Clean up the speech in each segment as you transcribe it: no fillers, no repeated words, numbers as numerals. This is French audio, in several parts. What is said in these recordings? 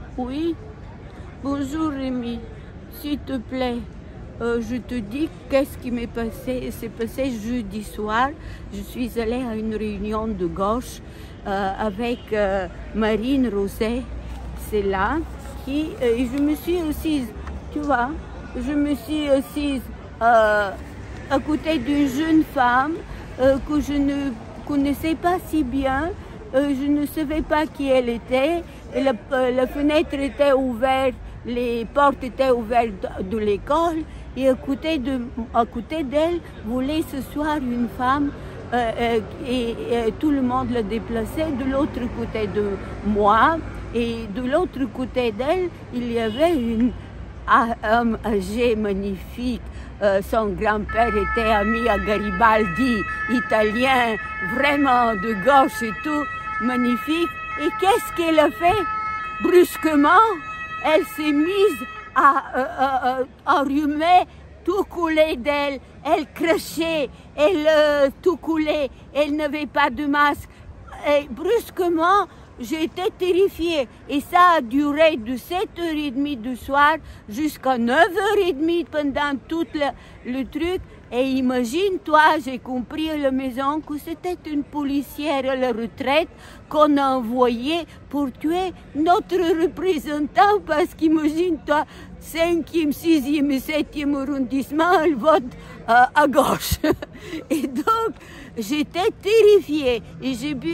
Oui, bonjour Rémi, s'il te plaît, je te dis qu'est-ce qui m'est passé. C'est passé jeudi soir, je suis allée à une réunion de gauche avec Marine Roset, c'est là, et je me suis assise, tu vois, je me suis assise à côté d'une jeune femme que je ne connaissais pas si bien. Je ne savais pas qui elle était. La fenêtre était ouverte, les portes étaient ouvertes de l'école et à côté d'elle voulait s'asseoir une femme et tout le monde la déplaçait de l'autre côté de moi et de l'autre côté d'elle il y avait un homme âgé magnifique. Son grand-père était ami à Garibaldi, italien, vraiment de gauche et tout, magnifique. Et qu'est-ce qu'elle a fait? Brusquement, elle s'est mise à enrhumer, tout coulait d'elle, elle crachait, elle tout coulait, elle n'avait pas de masque. Et brusquement, j'étais terrifiée et ça a duré de 7h30 du soir jusqu'à 9h30 pendant tout le truc. Et imagine-toi, j'ai compris à la maison que c'était une policière à la retraite qu'on a envoyée pour tuer notre représentant parce qu'imagine-toi, 5e, 6e et 7e arrondissement, elle vote à gauche. Et donc, j'étais terrifiée et j'ai bu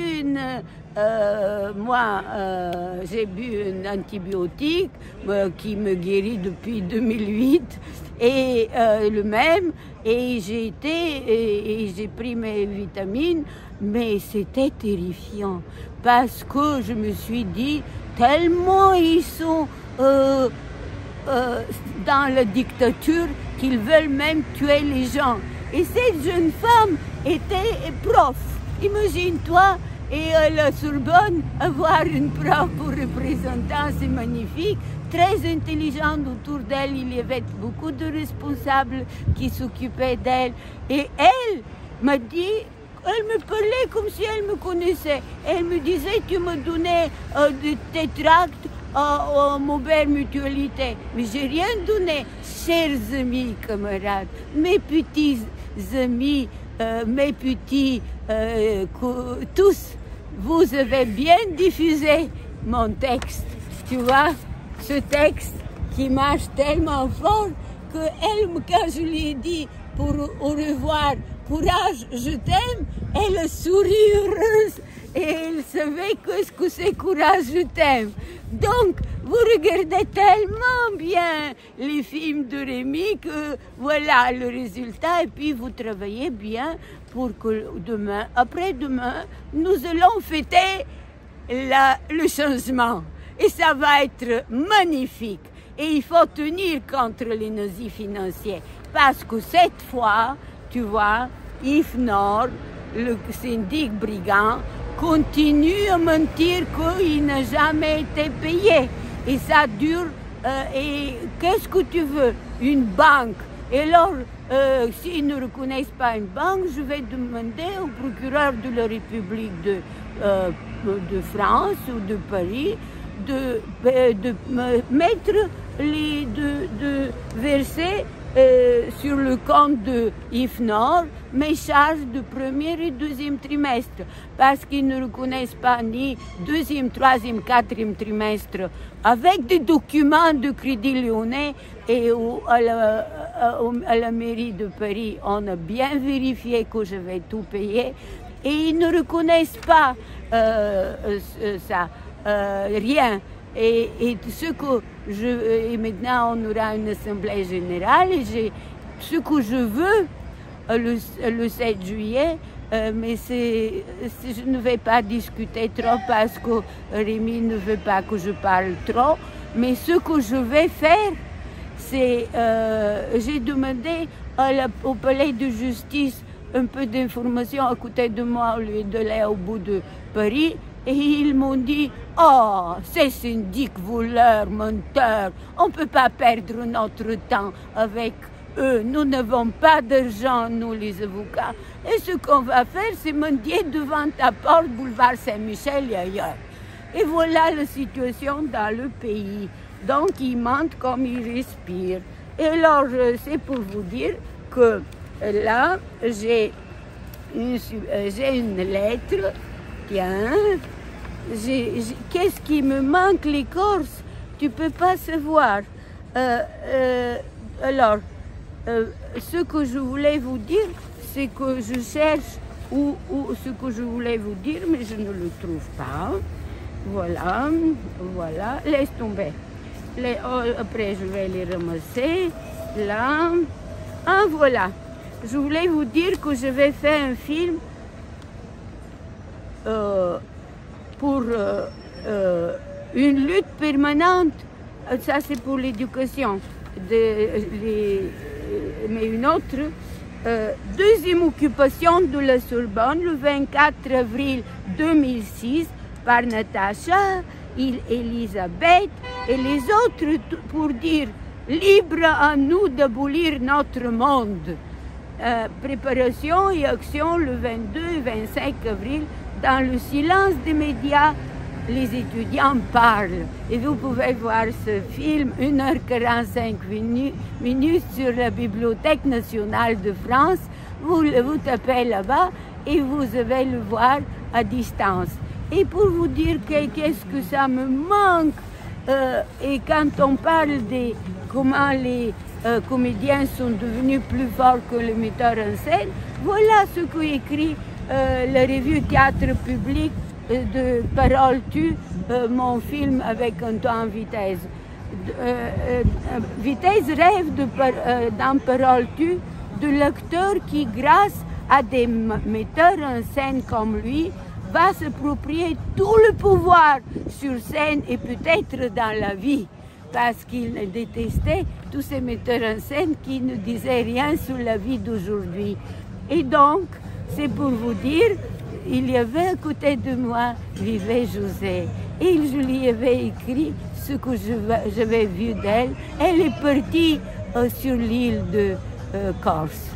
j'ai bu un antibiotique qui me guérit depuis 2008 et le même et j'ai pris mes vitamines, mais c'était terrifiant parce que je me suis dit tellement ils sont dans la dictature qu'ils veulent même tuer les gens. Et cette jeune femme était prof, imagine-toi. Et à la Sorbonne, avoir une prof pour représentant, c'est magnifique, très intelligente autour d'elle. Il y avait beaucoup de responsables qui s'occupaient d'elle. Et elle m'a dit, elle me parlait comme si elle me connaissait. Elle me disait, tu me donnais tes tracts à Maubert Mutualité. Mais j'ai rien donné. Chers amis, camarades, mes petits amis, mes petits, tous, vous avez bien diffusé mon texte, tu vois, ce texte qui marche tellement fort que elle, quand je lui ai dit pour au revoir, courage, je t'aime, elle a souri heureuse et elle savait ce que c'est courage, je t'aime. Donc, vous regardez tellement bien les films de Rémi que voilà le résultat et puis vous travaillez bien pour que demain, après-demain, nous allons fêter le changement et ça va être magnifique. Et il faut tenir contre les nazis financiers parce que cette fois, tu vois, Yves Nord, le syndic brigand, continue à mentir qu'il n'a jamais été payé. Et ça dure. Et qu'est-ce que tu veux? Une banque. Et alors, s'ils ne reconnaissent pas une banque, je vais demander au procureur de la République de France ou de Paris de mettre de verser sur le compte de IFNOR mes charges de premier et deuxième trimestre parce qu'ils ne reconnaissent pas ni deuxième, troisième, quatrième trimestre avec des documents de Crédit Lyonnais et à la mairie de Paris on a bien vérifié que je vais tout payer et ils ne reconnaissent pas ça, rien. Et ce que et maintenant on aura une assemblée générale et ce que je veux le 7 juillet, mais je ne vais pas discuter trop parce que Rémi ne veut pas que je parle trop, mais ce que je vais faire, c'est j'ai demandé au palais de justice un peu d'informations à côté de moi au lieu d'aller au bout de Paris. Et ils m'ont dit, oh, ces syndics voleurs, menteurs, on ne peut pas perdre notre temps avec eux. Nous n'avons pas d'argent, nous les avocats. Et ce qu'on va faire, c'est mendier devant ta porte, boulevard Saint-Michel et ailleurs. Et voilà la situation dans le pays. Donc, il mente comme il respire. Et alors, c'est pour vous dire que là, j'ai une lettre. Tiens, qu'est-ce qui me manque, l'écorce? Tu peux pas savoir. Alors, ce que je voulais vous dire, c'est que je cherche ou ce que je voulais vous dire, mais je ne le trouve pas. Voilà, voilà, laisse tomber. Après, je vais les ramasser. Là, ah voilà. Je voulais vous dire que je vais faire un film pour une lutte permanente. Ça, c'est pour l'éducation. Mais une autre, deuxième occupation de la Sorbonne, le 24 avril 2006, par Natacha, Elisabeth et les autres, pour dire libre à nous d'abolir notre monde. Préparation et action le 22 et 25 avril, dans le silence des médias, les étudiants parlent. Et vous pouvez voir ce film, 1h45 minutes sur la Bibliothèque nationale de France. Vous tapez là-bas et vous allez le voir à distance. Et pour vous dire qu'est-ce que ça me manque, et quand on parle de comment les comédiens sont devenus plus forts que les metteurs en scène, voilà ce qu'écrit la revue Théâtre Public de Parole Tue, mon film avec Antoine Vitesse. Vitesse rêve dans Parole Tue de l'acteur qui, grâce à des metteurs en scène comme lui, va s'approprier tout le pouvoir sur scène et peut-être dans la vie, parce qu'il détestait tous ces metteurs en scène qui ne disaient rien sur la vie d'aujourd'hui. Et donc, c'est pour vous dire, il y avait à côté de moi, vivait José, et je lui avais écrit ce que j'avais vu d'elle. Elle est partie sur l'île de Corse.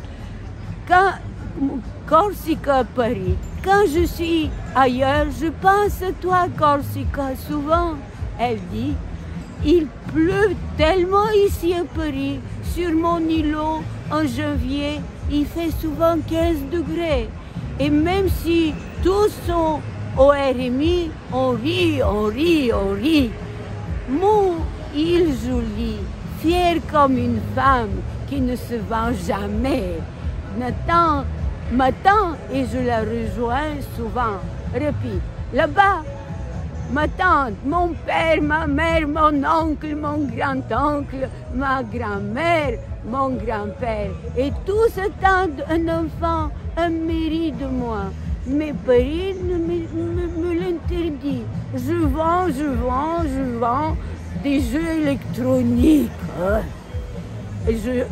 Corsica, Paris. Quand je suis ailleurs, je pense à toi, Corsica, souvent. Elle dit, il pleut tellement ici à Paris, sur mon îlot, en janvier, il fait souvent 15 degrés. Et même si tous sont au RMI, on rit, on rit, on rit. Mon île jolie, fière comme une femme qui ne se vend jamais, m'attend et je la rejoins souvent. Répète, là-bas, ma tante, mon père, ma mère, mon oncle, mon grand-oncle, ma grand-mère, mon grand-père, et tous attendent un enfant, un mérite de moi. Mais Paris me l'interdit. Je vends des jeux électroniques. Et je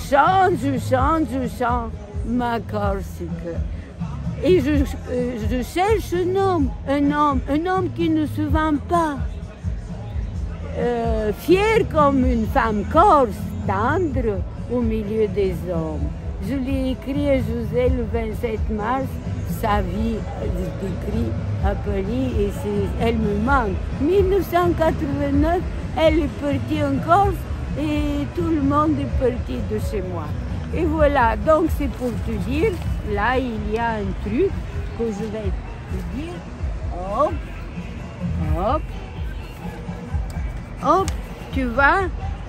chante ma Corsica. Et je cherche un homme qui ne se vend pas, fier comme une femme corse, tendre au milieu des hommes. Je l'ai écrit à José le 27 mars, sa vie décrite à Paris, et elle me manque. 1989, elle est partie en Corse et tout le monde est parti de chez moi. Et voilà, donc c'est pour te dire, là il y a un truc que je vais te dire. Hop, hop, hop, tu vois,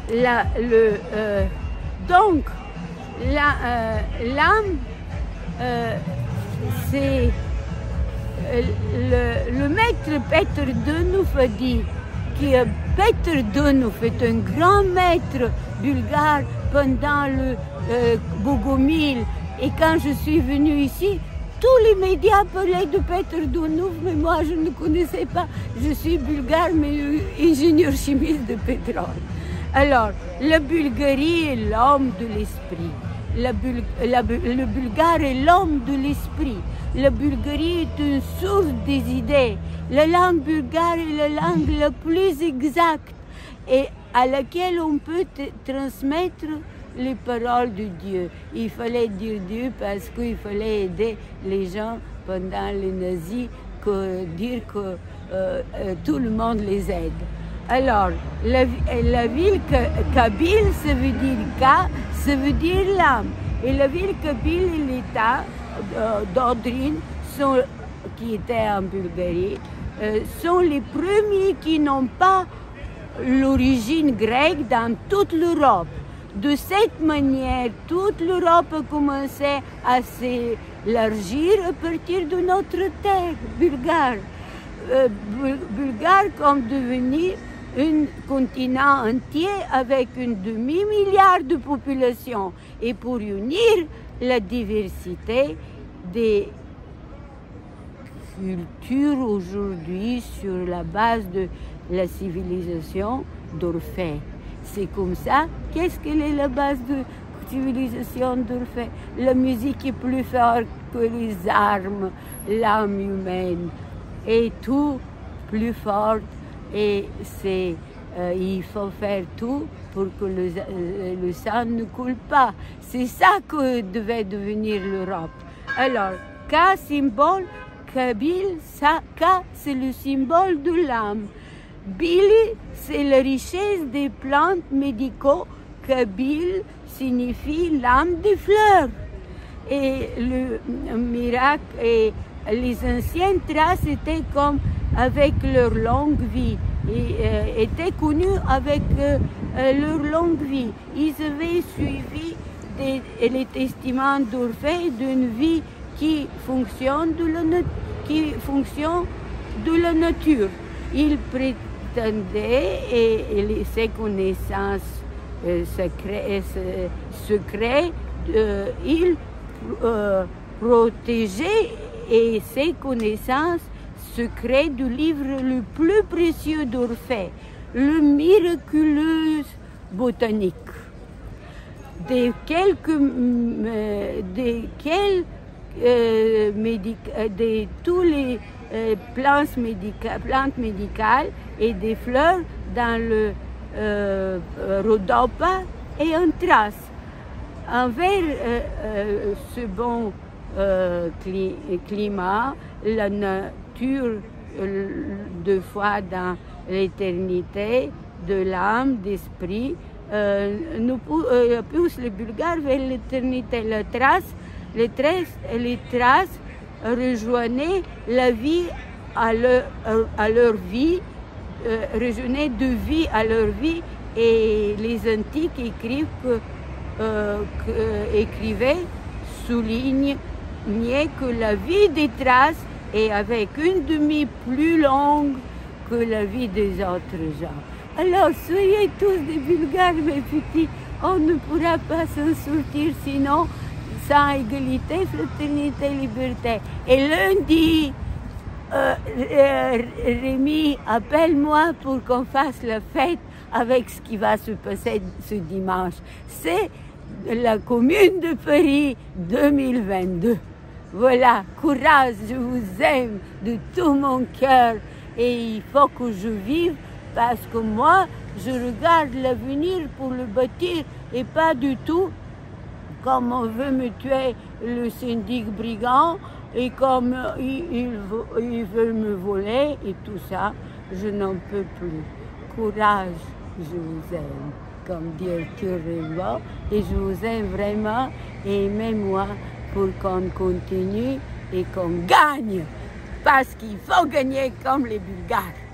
donc l'âme, c'est le maître Petre Denouf a dit que Petre Denouf est un grand maître bulgare pendant le Bogomil. Et quand je suis venue ici, tous les médias parlaient de Petre Denouf, mais moi je ne connaissais pas. Je suis bulgare, mais ingénieur chimiste de pétrole. Alors, la Bulgarie est l'homme de l'esprit. Le bulgare est l'homme de l'esprit. La Bulgarie est une source des idées. La langue bulgare est la langue la plus exacte et à laquelle on peut transmettre les paroles de Dieu. Il fallait dire Dieu parce qu'il fallait aider les gens pendant les nazis, dire que tout le monde les aide. Alors, la ville kabyle, ça veut dire Ka, ça veut dire l'âme. Et la ville kabyle et l'État d'Odrin, qui était en Bulgarie, sont les premiers qui n'ont pas l'origine grecque dans toute l'Europe. De cette manière, toute l'Europe a commencé à s'élargir à partir de notre terre bulgare. Bulgare comme devenir un continent entier avec un demi-milliard de population. Et pour unir la diversité des cultures aujourd'hui sur la base de la civilisation d'Orphée. C'est comme ça. Qu'est-ce qu'elle est la base de la civilisation d'Orphée? La musique est plus forte que les armes, l'âme humaine. Et tout plus fort. Et il faut faire tout pour que le sang ne coule pas. C'est ça que devait devenir l'Europe. Alors, Ka, symbole, kabyle, Ka, c'est le symbole de l'âme. Bili, c'est la richesse des plantes médicaux. Kabyle signifie l'âme des fleurs. Et le miracle, et les anciennes traces étaient comme avec leur longue vie, et étaient connus avec leur longue vie. Ils avaient suivi les testaments d'Orphée d'une vie qui fonctionne de la nature. Ils prétendaient, et ses connaissances secrètes, ils protégeaient et ses connaissances secrètes du livre le plus précieux d'Orphée, le miraculeux botanique. De tous les plantes médicales et des fleurs dans le Rhodope et en Thrace. Envers ce bon climat, la nature de foi dans l'éternité, de l'âme, d'esprit, nous pousse les Bulgares vers l'éternité. Les traces rejoignaient la vie à leur vie, rejoignaient de vie à leur vie, et les antiques écrivaient, soulignent que la vie des traces est avec une demi plus longue que la vie des autres gens. Alors, soyez tous des Bulgares, mes petits. On ne pourra pas s'en sortir sinon sans égalité, fraternité, liberté. Et lundi, Rémi, appelle-moi pour qu'on fasse la fête avec ce qui va se passer ce dimanche. C'est la Commune de Paris 2022. Voilà, courage, je vous aime de tout mon cœur et il faut que je vive parce que moi, je regarde l'avenir pour le bâtir et pas du tout comme on veut me tuer le syndic brigand et comme il veut me voler et tout ça, je n'en peux plus. Courage, je vous aime, comme dit Arthur Rimbaud, et je vous aime vraiment, et aimez-moi pour qu'on continue et qu'on gagne, parce qu'il faut gagner comme les Bulgares.